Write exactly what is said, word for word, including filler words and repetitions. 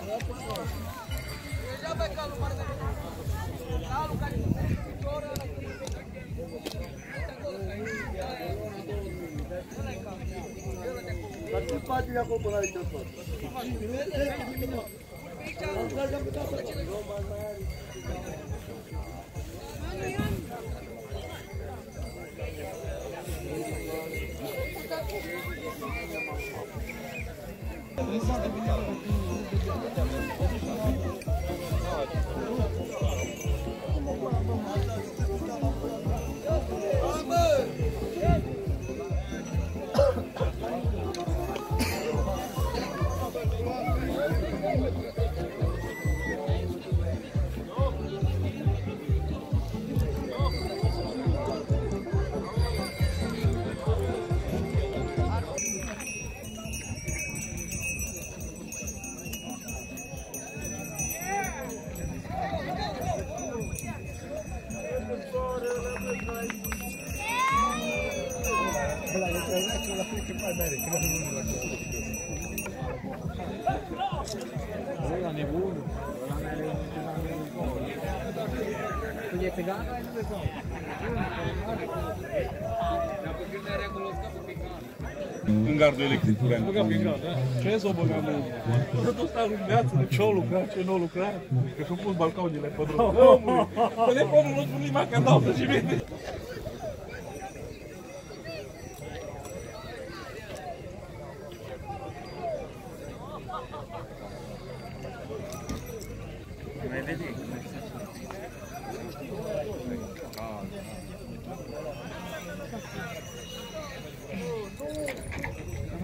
Participați de acolo până aici tot. În gardul electric, curent. Băga prin gard, da? Ce s-o băgat lui? Să tot stai în viață, de ce-o lucra, ce nu-o lucra? Că și-au pus balconile pe drum. Telefonul nu spune nimic, că dau și vine.